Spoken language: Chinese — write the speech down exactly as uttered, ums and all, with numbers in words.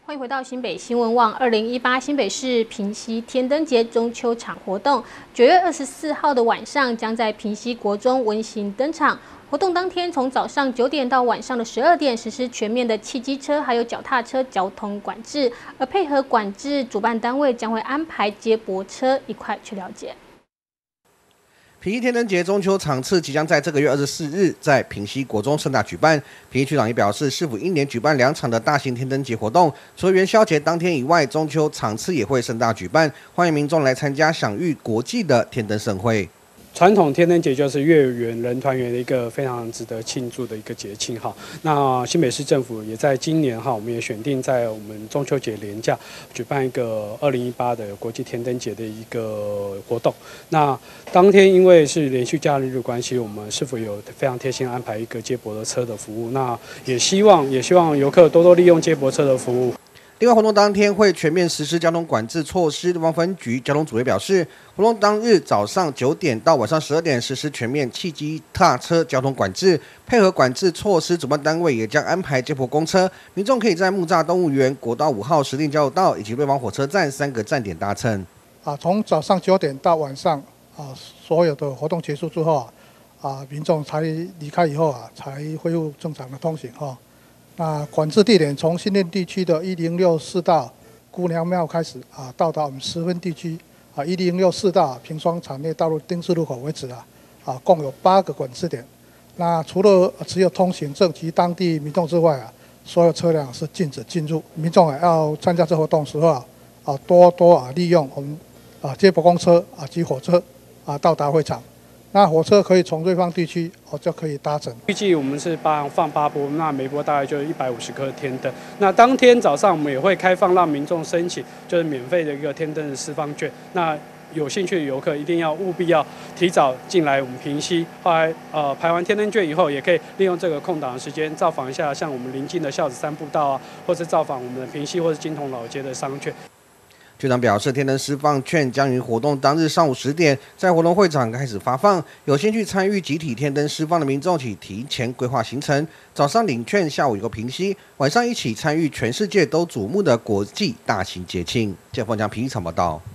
欢迎回到新北新闻网。二零一八新北市平溪天灯节中秋场活动，九月二十四号的晚上将在平溪国中温馨登场。活动当天，从早上九点到晚上的十二点，实施全面的汽机车还有脚踏车交通管制。而配合管制，主办单位将会安排接驳车，一块去了解。 平溪天灯节中秋场次即将在这个月二十四日在平溪国中盛大举办。平溪区长也表示，市府一年举办两场的大型天灯节活动，除了元宵节当天以外，中秋场次也会盛大举办，欢迎民众来参加享誉国际的天灯盛会。 传统天灯节就是月圆人团圆的一个非常值得庆祝的一个节庆哈。那新北市政府也在今年哈，我们也选定在我们中秋节连假举办一个二零一八的国际天灯节的一个活动。那当天因为是连续假日的关系，我们是否有非常贴心安排一个接驳的车的服务？那也希望也希望游客多多利用接驳车的服务。 另外，活动当天会全面实施交通管制措施。地方分局交通组也表示，活动当日早上九点到晚上十二点实施全面汽机踏车交通管制。配合管制措施，主办单位也将安排接驳公车，民众可以在木栅动物园、国道五号石碇交流道以及瑞芳火车站三个站点搭乘。 啊，从早上九点到晚上啊，所有的活动结束之后啊，啊，民众才离开以后啊，才恢复正常的通行哈。 那管制地点从新店地区的一零六四道姑娘庙开始啊，到达我们十分地区啊一零六四道平双产业道路丁字路口为止啊，啊共有八个管制点。那除了持有通行证及当地民众之外啊，所有车辆是禁止进入。民众啊要参加这活动时候啊，啊多多啊利用我们啊接驳公车啊及火车啊到达会场。 那火车可以从瑞芳地区哦就可以搭乘。 预计我们是八放八波，那每波大概就是一百五十颗天灯。那当天早上我们也会开放让民众申请，就是免费的一个天灯的释放券。那有兴趣的游客一定要务必要提早进来我们平溪，后来呃排完天灯券以后，也可以利用这个空档的时间造访一下像我们邻近的孝子三步道啊，或是造访我们的平溪或是金铜老街的商圈。 局长表示，天灯释放券将于活动当日上午十点在活动会场开始发放。有兴趣参与集体天灯释放的民众，请提前规划行程。早上领券，下午有个平溪，晚上一起参与全世界都瞩目的国际大型节庆。谢凤江平溪场报道。